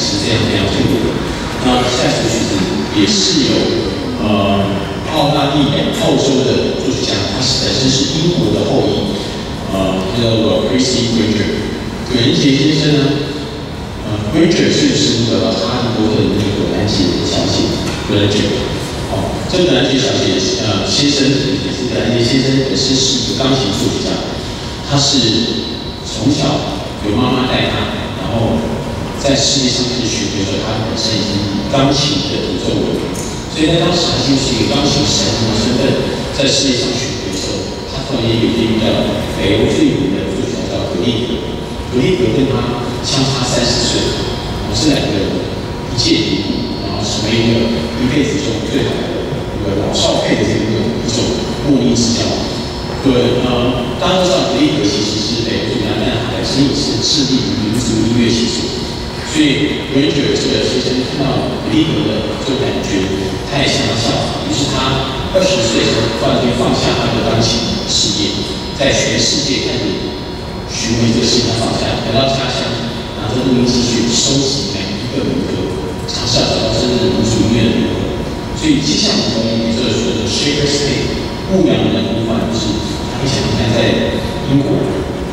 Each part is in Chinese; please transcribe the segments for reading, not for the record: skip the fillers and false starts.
是非常非常特别的。那下一首曲子也是有澳大利亚、澳洲的作曲家，他本身是英国的后裔，他叫做 Christy Granger。葛仁杰先生呢，Granger 是那个哈利波特的那个葛兰杰小姐 Granger。这个葛兰杰小姐先生也是葛兰杰先生本身是一个钢琴作曲家，他是从小由妈妈带他，然后在世界上去学的时候，他本身已经以钢琴的独奏为名，所以在当时他就是一个钢琴神的身份，在世界上学的时候，他突然间有一天遇到北欧最有名的作曲家叫格里格，格里格跟他相差30岁，这两个人一见如故，然后成为一辈子中最好的老少配的一种莫逆之交。大家都知道格里格其实是北欧作曲家，但他本身也是致力于民族音乐写作，所以Granger这个先生看到格里格的这种感觉，他也向他效仿，于是他20岁的时候突然间放下他的钢琴事业，在全世界开始巡回这个事情，他放下，回到家乡，拿着录音机去收集每一个民歌，尝试找到真正的民族音乐的灵魂。所以接下来我们这个所谓的 Shaker's Day 牧羊人的呼唤，就是他会想象在英国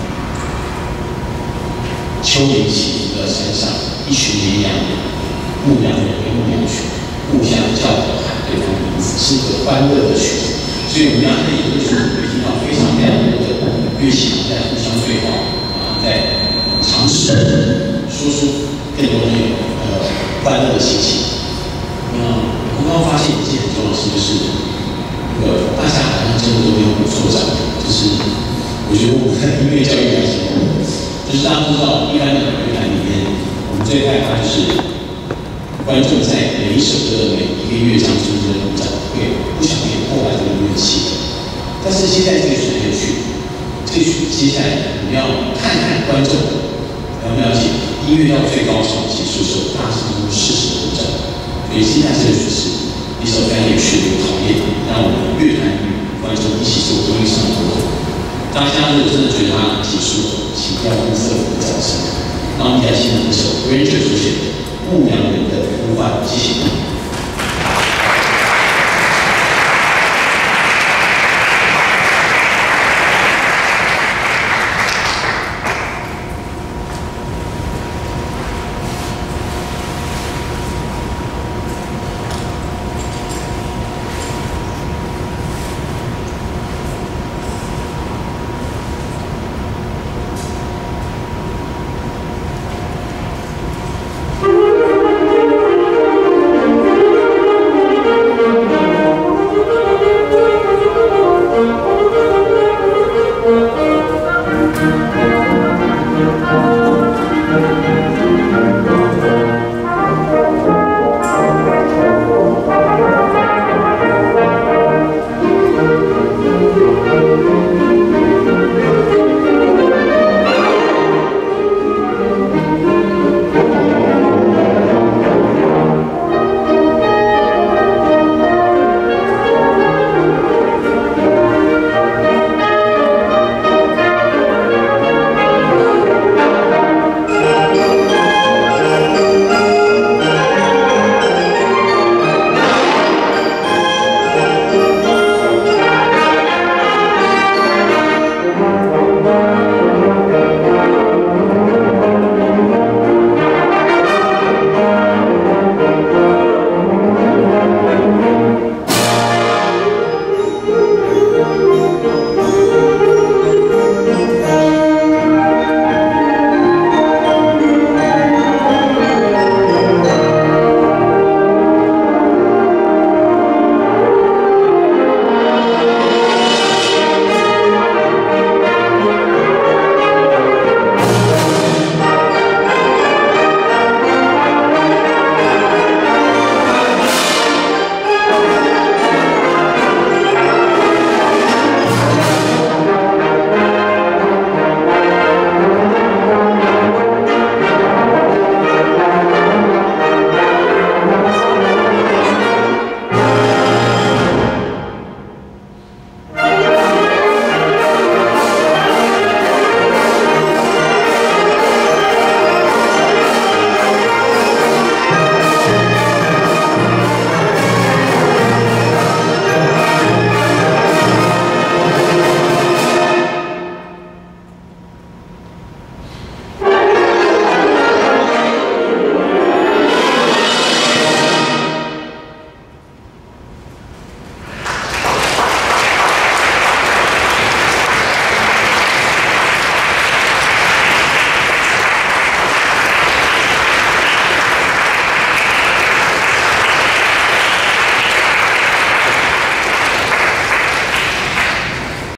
丘陵起伏的山上，一群绵羊、牧羊人跟牧羊犬互相叫着喊对方的名字，是一个欢乐的曲子。所以我们要在演奏中会听到非常非常多的乐器在互相对话，在尝试说出更多的欢乐的心情。我刚刚发现一件很重要的事，就是大家好像真的都没有所长，就是我觉得我们在音乐教育来说，就是大家都知道，一般的乐团里面，我们最害怕就是观众在每一首歌的每一个乐章中间鼓掌，会不小心破坏这个乐器。但是现在这个曲很有趣，这个曲接下来我们要看看观众了不了解音乐到最高潮结束的时候，大家是不是适时的鼓掌。所以现在这个曲是一首非常有趣的一个考验，让我们乐团与观众一起做音乐上的沟通。大家如果真的觉得它结束了，请不要吝啬我的掌声。让我们来欣赏一首 Granger 所写的《牧羊人的呼唤》，谢谢。